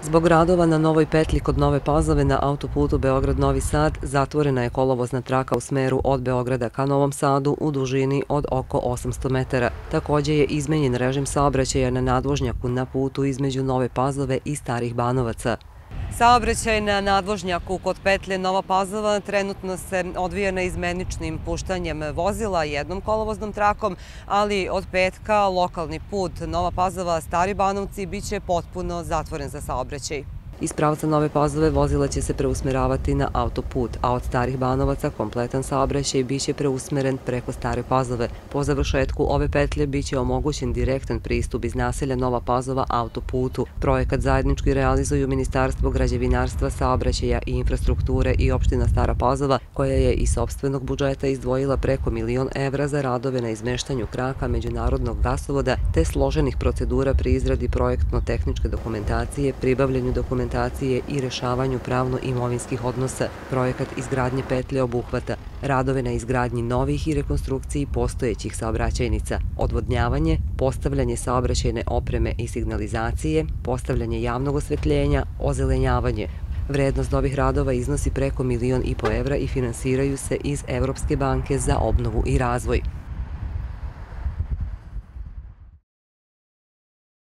Zbog radova na novoj petlji kod Nove Pazove na autoputu Beograd-Novi Sad zatvorena je kolovozna traka u smeru od Beograda ka Novom Sadu u dužini od oko 800 metara. Takođe je izmenjen režim saobraćaja na nadvožnjaku na putu između Nove Pazove i Starih Banovaca. Saobraćaj na nadvožnjaku kod petlje Nova Pazova trenutno se odvija neizmeničnim puštanjem vozila jednom kolovoznom trakom, ali od petka lokalni put Nova Pazova-Stari Banovci biće potpuno zatvoren za saobraćaj. Iz pravca Nove Pazove vozila će se preusmeravati na autoput, a od Starih Banovaca kompletan saobraćaj biće preusmeren preko Stare Pazove. Po završetku ove petlje biće omogućen direktan pristup iz naselja Nova Pazova autoputu. Projekat zajednički realizuju Ministarstvo građevinarstva, saobraćaja i infrastrukture i opština Stara Pazova, koja je iz sopstvenog budžeta izdvojila preko 1.000.000 evra za radove na izmeštanju kraka međunarodnog gasovoda te složenih procedura pri izradi projektno-tehničke dokumentacije, pribavljanju dokumentacije i rešavanju pravno-imovinskih odnosa. Projekat izgradnje petlje obuhvata radove na izgradnji novih i rekonstrukciji postojećih saobraćajnica, odvodnjavanje, postavljanje saobraćajne opreme i signalizacije, postavljanje javnog osvetljenja, ozelenjavanje. Vrednost ovih radova iznosi preko 1.500.000 evra i finansiraju se iz Evropske banke za obnovu i razvoj.